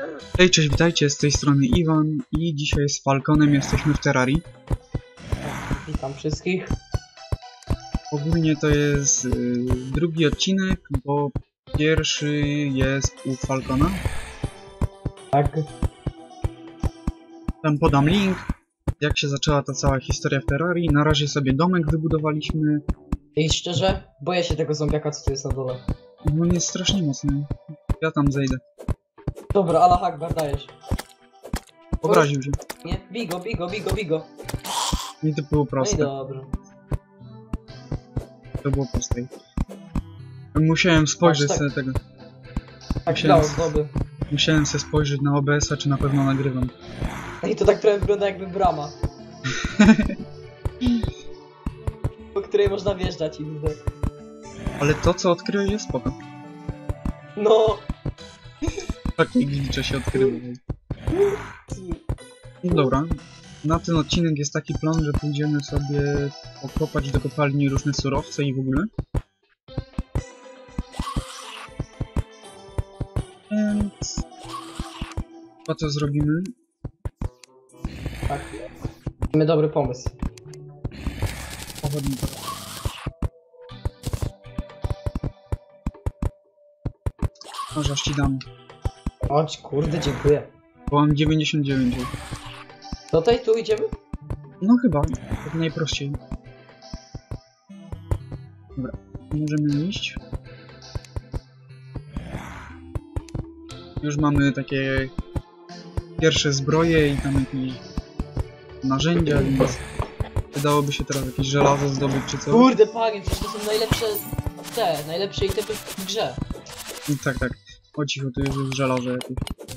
Hej, cześć, witajcie, z tej strony Iwan i dzisiaj z Falconem jesteśmy w Terrarii. Witam wszystkich. Ogólnie to jest drugi odcinek, bo pierwszy jest u Falcona. Tak. Tam podam link, jak się zaczęła ta cała historia w Terrarii. Na razie sobie domek wybudowaliśmy. I szczerze, boję się tego zombiaka, co tu jest na dole. No jest strasznie mocny. Ja tam zejdę. Dobra, Allah Akbar, dajesz. Obraził się. Nie, bigo. I to było No i proste. dobra. To było proste. Musiałem spojrzeć tak. sobie tego. Tak, Musiałem- dał zdoby. Musiałem sobie spojrzeć na OBS-a, czy na pewno nagrywam. I to tak trochę wygląda jakby brama. Po której można wjeżdżać i widzę. Ale to, co odkryłeś, jest spoko. No. Takie glicze się odkryły. No dobra. Na ten odcinek jest taki plan, że pójdziemy sobie okopać do kopalni różne surowce i w ogóle. Więc... po co zrobimy? Tak. Mamy dobry pomysł. Pochodnie. Może aż ci dam. Chodź, kurde, dziękuję. Bo mam 99. Tutaj, tu idziemy? No chyba, tak najprościej. Dobra, możemy iść. Już mamy takie pierwsze zbroje i tam jakieś narzędzia, więc wydałoby się teraz jakieś żelazo zdobyć czy co. Kurde, panie, przecież to są najlepsze itemy w grze. I tak. O cicho, tu jest żelazo jakieś.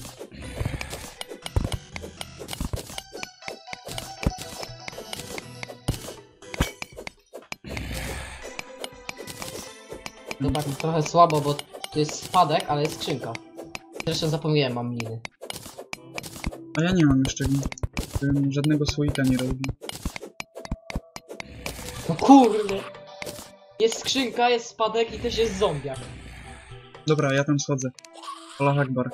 To tak trochę słabo, bo to jest spadek, ale jest skrzynka. Zresztą zapomniałem, mam liny. A ja nie mam jeszcze żadnego słoika nie robię. No kurde! Jest skrzynka, jest spadek i też jest zombiak. Dobra, ja tam schodzę. Allah Akbar.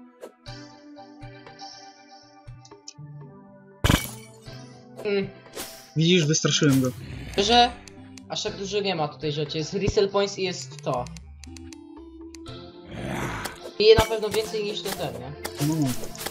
Widzisz, wystraszyłem go. Że aż tak dużo nie ma tutaj rzeczy. Jest resell points i jest to. I je na pewno więcej niż ten, nie? No.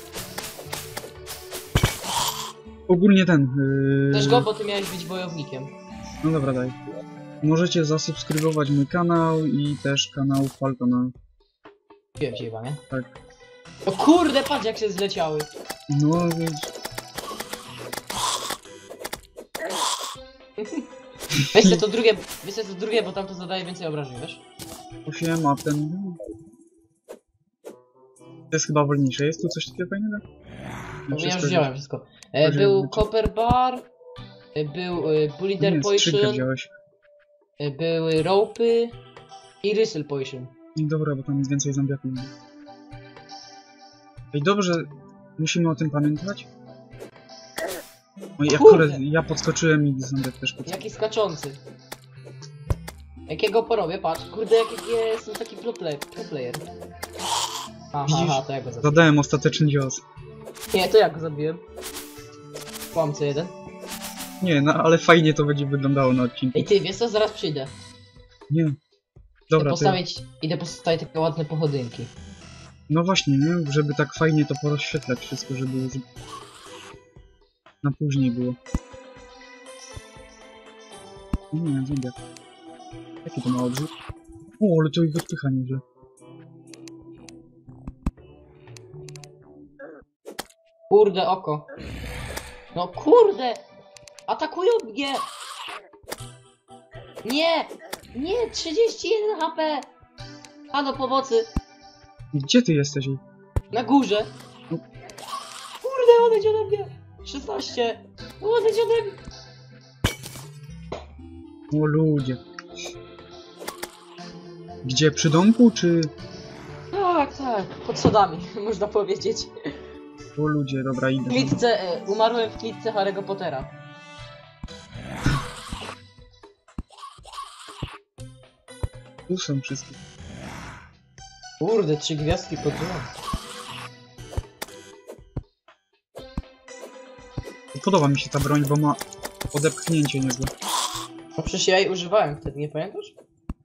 Ogólnie ten... Też go, bo ty miałeś być wojownikiem. No dobra, daj. Możecie zasubskrybować mój kanał i też kanał Falcona. Wiem cię chyba, nie? Tak. O kurde, patrz jak się zleciały. No, więc... Weź to drugie, bo tam to zadaje więcej obrażeń, wiesz? 8, a ten... To jest chyba wolniejsze. Jest tu coś takiego fajnego? No, ja Wszystko już wziąłem wszystko. Chodzi- Był Copper Bar, był Bulliter Nie, skrzynkę Potion, wziąłeś. były Ropy i Resell Potion. Dobra, bo tam jest więcej zombiaków. Ej, dobrze, musimy o tym pamiętać. Oj, Kurde. akurat ja podskoczyłem i zombiak też podskoczył. Jaki skaczący. Jakiego porobię, patrz. Kurde, jak ja jestem taki pro player. Widzisz? Aha, to ja go zabiłem. Zadałem ostateczny cios. Nie, to ja go zabiłem. Kłamcy jeden. Nie, no ale fajnie to będzie wyglądało na odcinku. Ej ty, wiesz co, zaraz przyjdę. Nie. Dobra, to... Idę postawić takie ładne pochodynki. No właśnie, nie? Żeby tak fajnie to porozświetlać wszystko, żeby na później było. Nie, zombiak. Jaki to ma odrzut? O, ale to ich odpycha nieźle. Kurde, oko. No kurde! Atakują mnie! Nie! Nie! 31 HP! Halo, pomocy! Gdzie ty jesteś? Na górze! Kurde, odejdź ode mnie! 16! Odejdź ode mnie! O ludzie. Gdzie? Przy domku, czy... Tak, pod schodami, można powiedzieć. O ludzie, dobra, W idę. klitce, umarłem w klitce Harry'ego Pottera. Tu są wszystkie. Kurde, 3 gwiazdki pod rząd. podoba mi się ta broń, bo ma odepchnięcie niezłe. No przecież ja jej używałem wtedy, nie pamiętasz?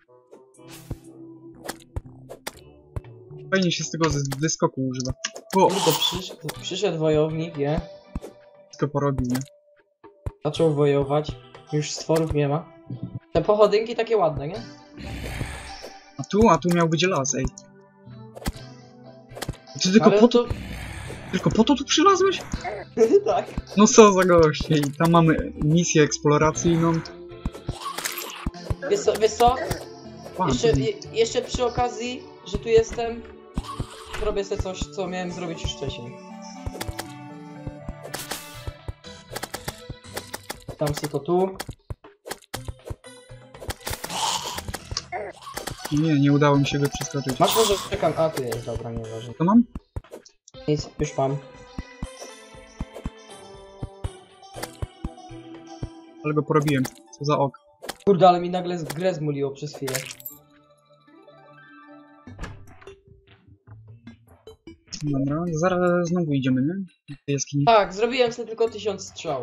Fajnie się z tego wyskoku używa. O, Kurde, przyszedł wojownik, nie? wszystko porobił, nie? Zaczął wojować. Już stworów nie ma. Te pochodynki takie ładne, nie? A tu miał być las, ej. Ty Ale to... tylko po to tu przylazłeś? tak. No co za goście. I tam mamy misję eksploracyjną. Wiesz co? A, Jeszcze przy okazji, że tu jestem, zrobię sobie coś, co miałem zrobić już wcześniej. Dam sobie to tu. nie udało mi się go przeskoczyć. Masz może czekam. A tu jest, dobra, nie ważne. Co mam? Nic, już mam. Ale go porobiłem. Co za ok. Kurde, ale mi nagle grę zmuliło przez chwilę. Dobra, zaraz znowu idziemy, nie? Do tej jaskini. Tak, zrobiłem sobie tylko 1000 strzał.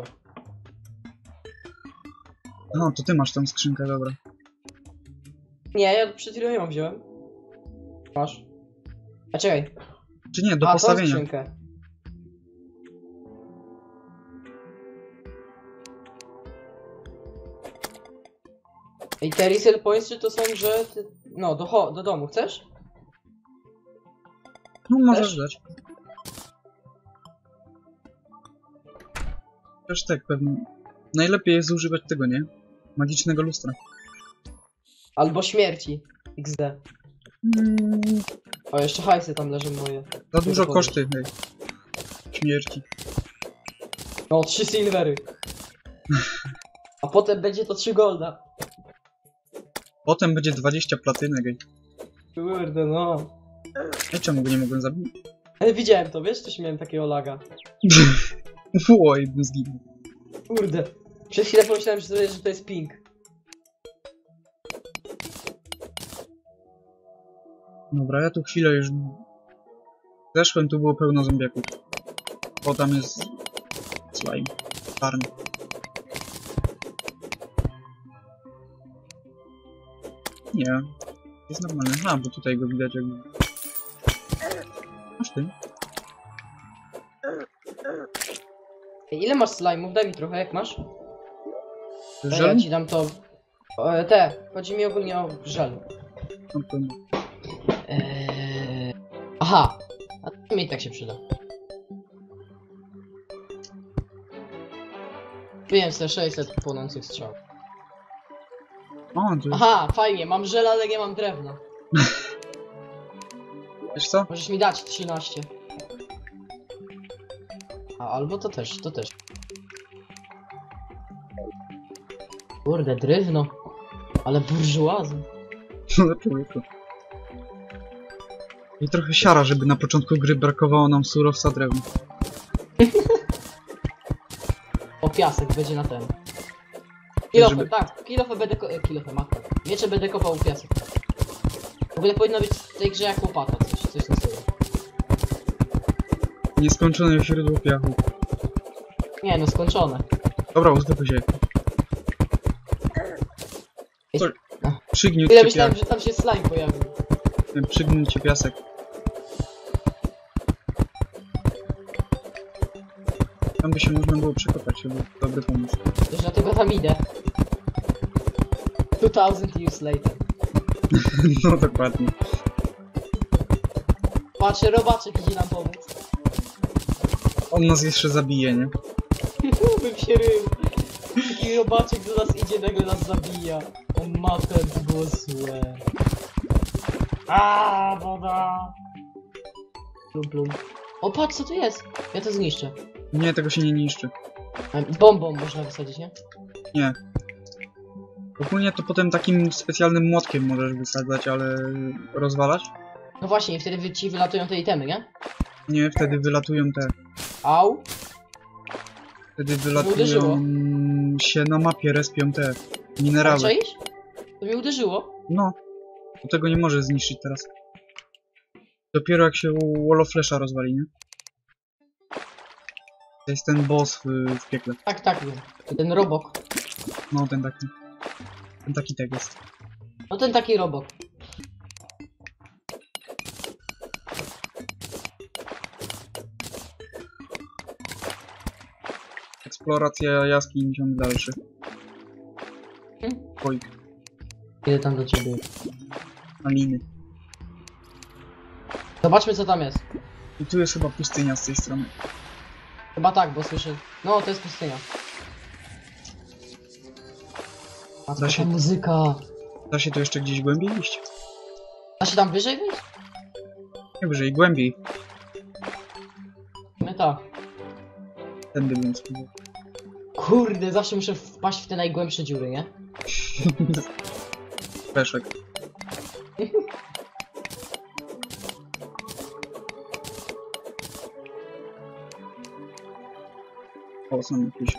No, to ty masz tą skrzynkę, dobra. Nie, ja przed chwilą ją wziąłem. Masz. A czekaj. Czy nie, do Tą postawienia. skrzynkę. I te resale points, czy to są, że... No, do domu, chcesz? No, możesz Też? dać. Też tak, pewnie. Najlepiej jest używać tego, nie? Magicznego lustra. Albo śmierci. XD. O, jeszcze hajsy tam leżą moje. Za dużo koszty, hej. Śmierci. No, 3 silvery. A potem będzie to 3 golda. Potem będzie 20 platynek, hej. Kurde, no. Ej, czemu go nie mogłem zabić? Ale widziałem to, wiesz, coś miałem takiego laga. Oj, bym zginął. Kurde. Przez chwilę pomyślałem, że to jest ping. Dobra, ja tu chwilę już... Zeszłem, tu było pełno zombiaków. O, tam jest... slime. Czarny. Nie. Jest normalny. A, bo tutaj go widać jakby... Masz ty? Ej, ile masz slime'ów? Daj mi trochę, jak masz? Ja Żel? ci dam to... Chodzi mi ogólnie o żel. Aha! A to mi tak się przyda. Wiem sobie 600 płonących strzał. O, to Aha, fajnie, mam żel, ale nie mam drewna. wiesz co? Możesz mi dać 13. A, albo to też, to też. Kurde, drewno. Ale burżuazja. No człowieku. I trochę siara, żeby na początku gry brakowało nam surowca drewna. O, piasek będzie na ten. Kilofę, Żeby- tak, kilofę będę kilofę, matka. Miecze będę kopał u piasek. W ogóle powinno być w tej grze jak łopata, coś na stylu. Nieskończone źródło piachu. Nie no, skończone. Dobra, uspokój się. Ej, Co? a. Przygniótł Ile cię myślałem, piach. że tam się slime pojawił. Przygniótł cię piasek. Tam by się można było przekopać, to był dobry pomysł. Już dlatego tam idę. 2000 years later. No dokładnie. Patrzę, robaczek idzie nam pomóc. On nas jeszcze zabije, nie? Bym się rył. Taki robaczek do nas idzie, nagle nas zabija. O matę, to było złe. A woda. Plum plum. O patrz co tu jest. Ja to zniszczę. Nie, tego się nie niszczy. Bombą można wysadzić, nie? Nie. Ogólnie to potem takim specjalnym młotkiem możesz wysadzać, ale rozwalać? No właśnie, i wtedy ci wylatują te itemy, nie? Nie, wtedy wylatują te... Au. Wtedy uderzyło. wylatują się na mapie, respią te minerały. Czaisz? To mnie uderzyło. No. To tego nie może zniszczyć teraz. Dopiero jak się Wall of Flesha rozwali, nie? To jest ten boss w piekle. Tak, tak, wiem. To ten robok. No, ten taki. Ten taki tak jest. No ten taki robok. Eksploracja jaskiń ciąg dalszy. Oj, Idę tam do ciebie. maliny. Zobaczmy co tam jest. I tu jest chyba pustynia z tej strony. Chyba tak, bo słyszę. No, to jest pustynia. A Da się- ta muzyka. Da się tu jeszcze gdzieś głębiej iść? Da się tam wyżej wyjść? Nie wyżej, głębiej. No tak. Tędy bym spróbował. Kurde, zawsze muszę wpaść w te najgłębsze dziury, nie? Peszek. O, są jakieś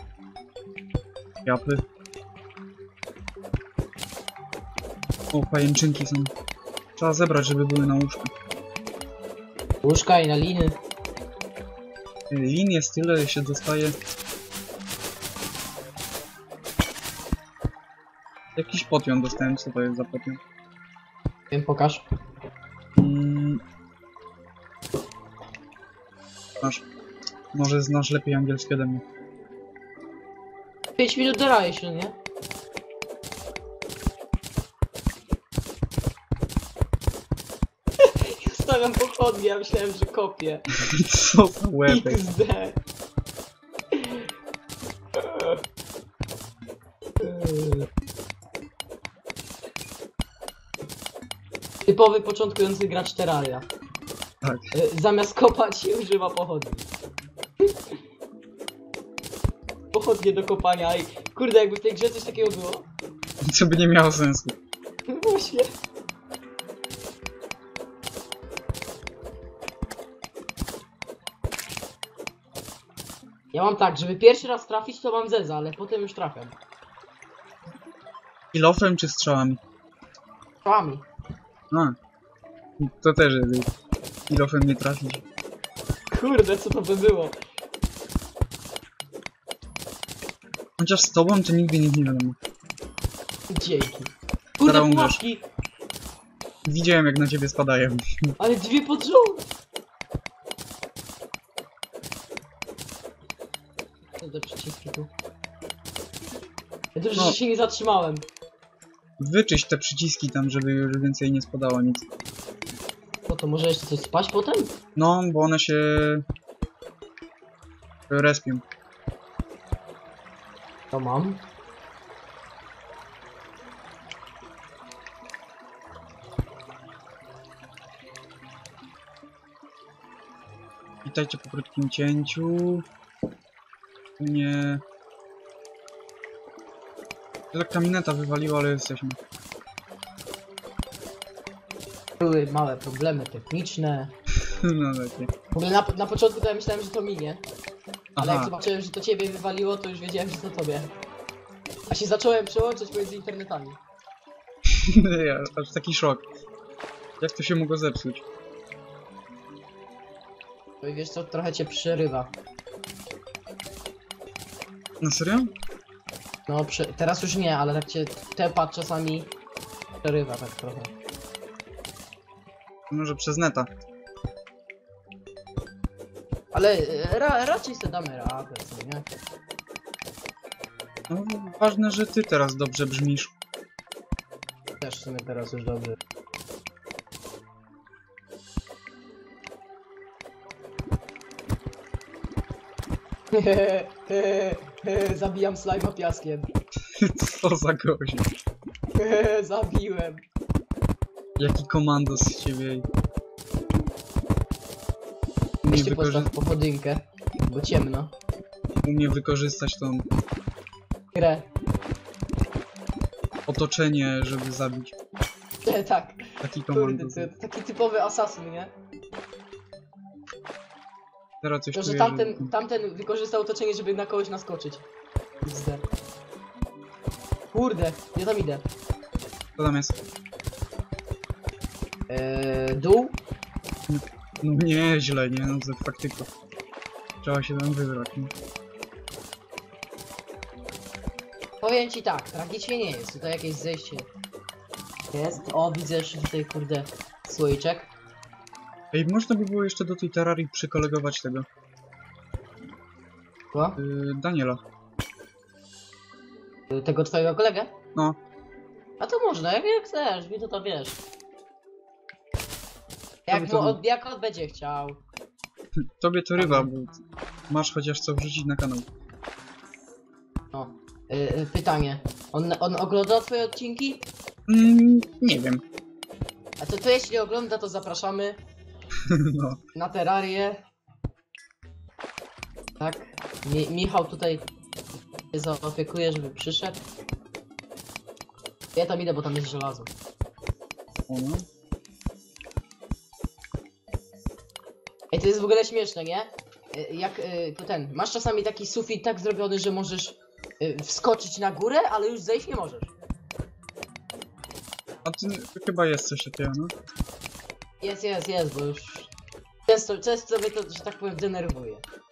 japy. O, pajęczynki są. Trzeba zebrać, żeby były na łóżku. Łóżka i na liny. Lin jest tyle, się dostaje. Jakiś potion dostałem, co to jest za potion? Wiem, pokaż. Masz. Może znasz lepiej angielski ode mnie. 5 minut duration, nie? Stawiam pochodnie, ja myślałem, że kopię. Co za łebek. XD. Typowy początkujący gracz Terraria. Tak. Zamiast kopać używa pochodni. Pochodnie do kopania i kurde, jakby w tej grze coś takiego było. Co by nie miało sensu. Właśnie. Ja mam tak, żeby pierwszy raz trafić, to mam zeza, ale potem już trafiam. Kilofem czy strzałami? Strzałami. A. To też jest. Kilofem nie trafić. Kurde, co to by było? Chociaż z tobą to nigdy nic nie wiadomo. Dzięki. Kurde, Teraz umrzesz. pułapki! Widziałem jak na ciebie spadają. Ale dwie pod rząd! Co te przyciski tu? Ja dobrze, No. że się nie zatrzymałem. Wyczyść te przyciski tam, żeby już więcej nie spadało nic. No to może jeszcze coś spać potem? No, bo one się respią. To mam. Witajcie po krótkim cięciu. Nie. Tyle kamineta wywaliło, ale jesteśmy. Były małe problemy techniczne. No takie. W ogóle na początku to ja myślałem, że to minie. Ale jak Aha. zobaczyłem, że to ciebie wywaliło, to już wiedziałem, że to tobie. A się zacząłem przełączać pomiędzy internetami. Ja, aż taki szok. Jak to się mogło zepsuć? No i wiesz co, trochę cię przerywa. Na serio? No, teraz już nie, ale tak cię tepa czasami przerywa tak trochę. Może przez neta. Ale raczej sobie damy radę, co nie? No, ważne, że ty teraz dobrze brzmisz. Też w sumie teraz już dobrze. Zabijam slajma piaskiem. Co za gość. Zabiłem. Jaki komandos z ciebie. Umie, Weźcie postaw pochodynkę, bo ciemno. umie wykorzystać to Grę. otoczenie, żeby zabić. Tak. Taki Kurde, komandos. to taki typowy asasyn, nie? Teraz coś To, że czuję, tamten wykorzystał otoczenie, żeby na kogoś naskoczyć. XD. Kurde, ja tam idę. Co tam jest? Dół? No nie, źle, nie? No to faktyko. Trzeba się tam wybrać, nie? Powiem ci tak, tragicznie nie jest. Tutaj jakieś zejście jest. O, widzę jeszcze tutaj, kurde, słoiczek. Ej, można by było jeszcze do tej terrarii przykolegować tego. Co? Daniela. Tego twojego kolegę? No. A to można, jak chcesz, mi to wiesz. to- Jak on będzie chciał. Tobie to ryba, bo masz chociaż co wrzucić na kanał. No. Pytanie. On ogląda twoje odcinki? Nie wiem. A to jeśli ogląda, to zapraszamy No. na terrarię. Tak. Michał tutaj się zaopiekuje, żeby przyszedł. Ja tam idę, bo tam jest żelazo. O, no. Ej, to jest w ogóle śmieszne, nie? Masz czasami taki sufit tak zrobiony, że możesz wskoczyć na górę, ale już zejść nie możesz. A to chyba jest coś takiego, no. Jest, bo już często mnie to, że tak powiem, denerwuje.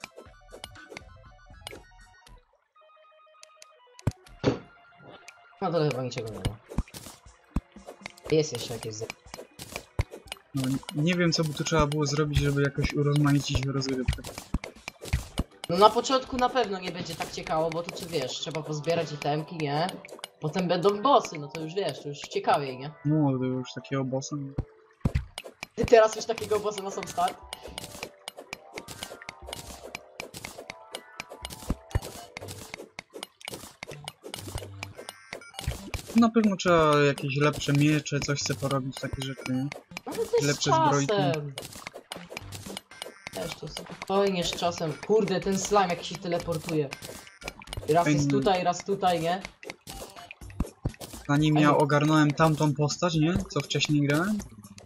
Na dole chyba niczego nie ma. Jest jeszcze jakieś No, nie wiem, co by tu trzeba było zrobić, żeby jakoś urozmaicić rozgrywkę. No na początku na pewno nie będzie tak ciekawo, bo tu wiesz, trzeba pozbierać itemki, nie? Potem będą bossy, no to już wiesz, to już ciekawiej, nie? No, to już takiego bossa. Ty teraz już takiego bossa na sam start. Na pewno trzeba jakieś lepsze miecze, coś chce porobić, takie rzeczy, nie? No to jest Lepsze z czasem. zbrojki. Wiesz, to spokojnie z czasem. Kurde, ten slime jak się teleportuje. Raz jest tutaj, nie? Zanim ja ogarnąłem tamtą postać, nie? Co wcześniej grałem.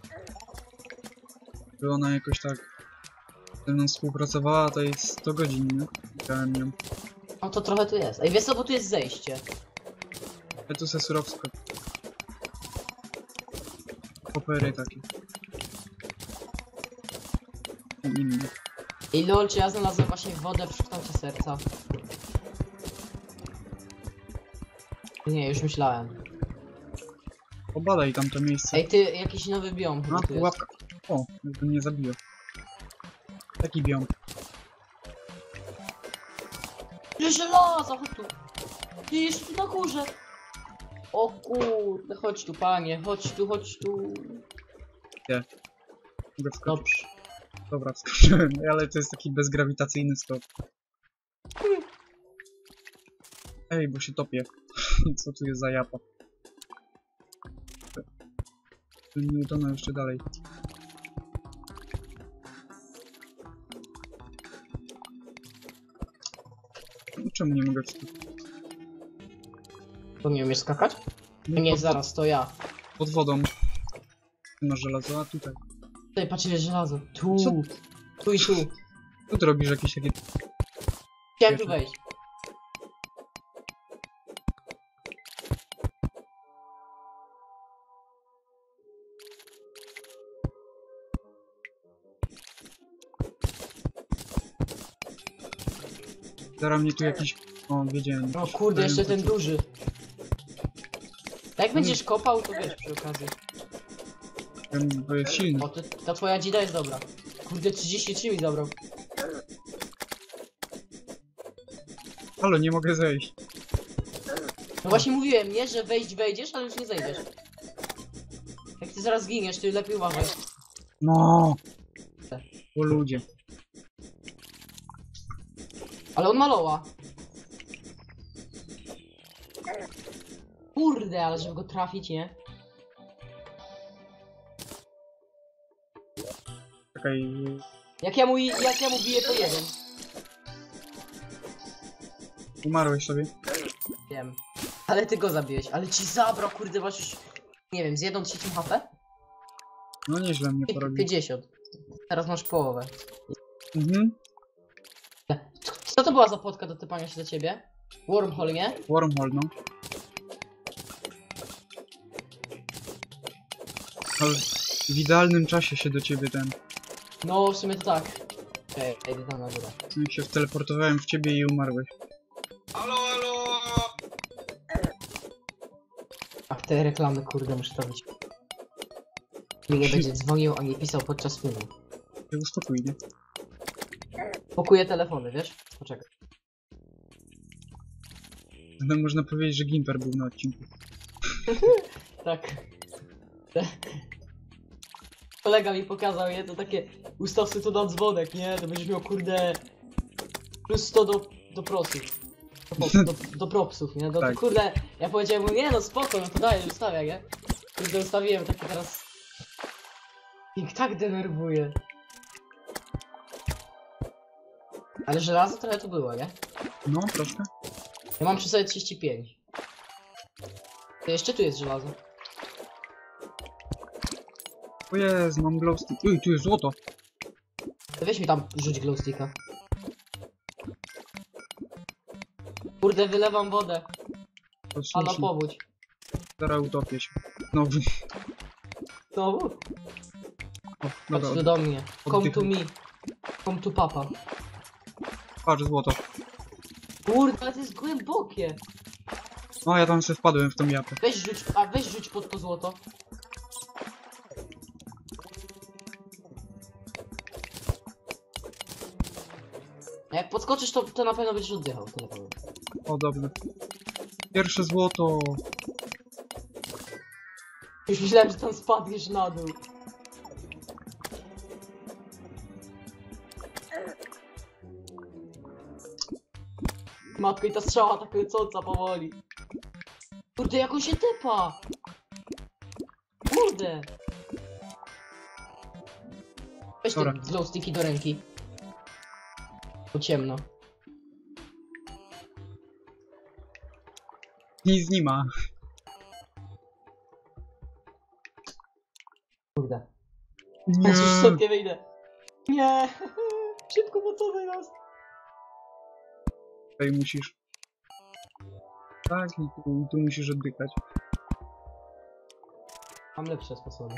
By ona jakoś tak ze mną współpracowała, to jest 100 godzin, nie? Grałem ją. No to trochę tu jest. Ej, wiesz co, bo tu jest zejście. Ja tu se surowsko. Popery takie. I inne. I lol, czy ja znalazłem właśnie wodę w kształcie serca? Nie, już myślałem. Obadaj tam to miejsce. Ej, ty, jakiś nowy biom chyba A, tu tu jest. łapka. O, to mnie zabiło. Taki biom. Ty żelazo, chodź tu. Ty jest tu na górze. O kurde, chodź tu panie, chodź tu. Mogę wskoczyć. Dobrze. Dobra, wskoczyłem, ale to jest taki bezgrawitacyjny skok. Ej, bo się topię. Co tu jest za japa? Nie utonę jeszcze dalej. Czemu nie mogę wskoczyć? To nie umiesz skakać? Nie, zaraz, to ja. Pod wodą. Tu masz żelazo, a tutaj. Tutaj patrz ile żelazo. Tu. Co? Tu i tu. Tu ty robisz jakieś takie... Chciałem tu wejść. Zaraz mnie tu jakiś... O, wiedziałem. O kurde, jeszcze ten duży. Jak będziesz kopał, to wiesz przy okazji. Ten, bo jest silny. O, ta twoja dzida jest dobra. Kurde, 33 mi zabrał. Halo, nie mogę zejść. No właśnie mówiłem, nie, że wejdziesz, ale już nie zejdziesz. Jak ty zaraz zginiesz, ty lepiej uważaj. No. O ludzie. Ale on maloła. Kurde, ale żeby go trafić, nie? Czekaj. Jak ja mu biję, to jeden. Umarłeś sobie. Wiem. Ale ty go zabiłeś, ale ci zabrał, kurde, masz już... Nie wiem, z 1/3 HP? No nieźle mnie porobił. 50. Teraz masz połowę. Mhm. Co to była za podka do typania się do ciebie? Wormhole, nie? Wormhole, no. Ale w idealnym czasie się do ciebie ten... No, w sumie to tak. Ej, idę tam na górę. Jak się wteleportowałem w ciebie i umarłeś. Halo, halo! A w te reklamy, kurde, muszę to być. Nie będzie dzwonił, a nie pisał podczas filmu. Się uspokój, nie? Pokuję telefony, wiesz? Poczekaj. No, można powiedzieć, że Gimper był na odcinku. Tak. Kolega mi pokazał, nie? To takie ustaw sobie to na dzwonek, nie? To będziesz miał, kurde, plus 100 do prosów. Do propsów, nie? Tak. Kurde, ja powiedziałem mu, nie no spoko, no to daję, ustawiam, nie? Kurde, ustawiłem takie teraz... Ich tak denerwuje. Ale żelazo trochę tu było, nie? No, troszkę. Ja mam przy sobie 35. To jeszcze tu jest żelazo. O jest, mam glowstick. Uj, tu jest złoto. To weź mi tam rzuć glowsticka. Kurde, wylewam wodę. To A na sushi. powódź. Zaraz utopię się. No, Znowu? o, Chodź dobra, tu do mnie. Come to oddychaj. me. Come to papa. patrz, złoto. Kurde, ale to jest głębokie. O, ja tam sobie wpadłem w tą japę. Weź rzuć pod to złoto. A jak podskoczysz, to na pewno będziesz oddychał. To na pewno. O, dobrze. Pierwsze złoto. Już myślałem, że tam spadniesz na dół. Matko, i ta strzała tak lecąca powoli. Kurde, jak on się typa! Kurde! Weź te Dobra. glowsticki do ręki. Bo ciemno. Nic nie ma. Kurde. Nie. Już stąd nie wyjdę. Nie! Szybko, bo co teraz? Tutaj musisz. Tak, i tu musisz oddychać. Mam lepsze sposoby.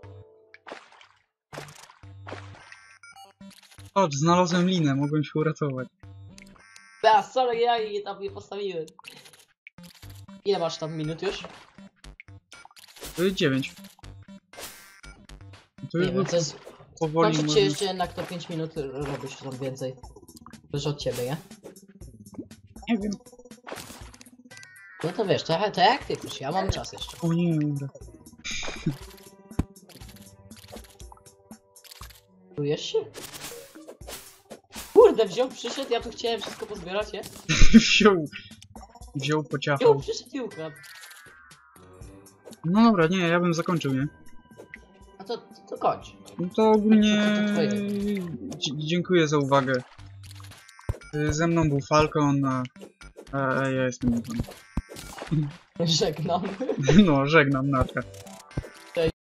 Chodź, znalazłem linę, mogłem się uratować. Sorry, ja jej tam nie postawiłem. Ile masz tam minut już? To jest 9. To już Nie wiem, to jest... powoli Kończyć może... się jeszcze jednak to 5 minut robisz tam więcej. Zależy od ciebie, nie? Nie wiem. No to wiesz, to jak ty pisz, ja mam czas jeszcze. O nie, umrę. Czujesz się? Kurde, przyszedł, ja tu chciałem wszystko pozbierać, nie? Wziął, pociachał. Przyszedł i ukradł. No dobra, nie, ja bym zakończył, nie? A to kończ. No to ogólnie... To twoje. Dziękuję za uwagę. Ze mną był Falcon, a ja jestem... Żegnam. No, żegnam, narka.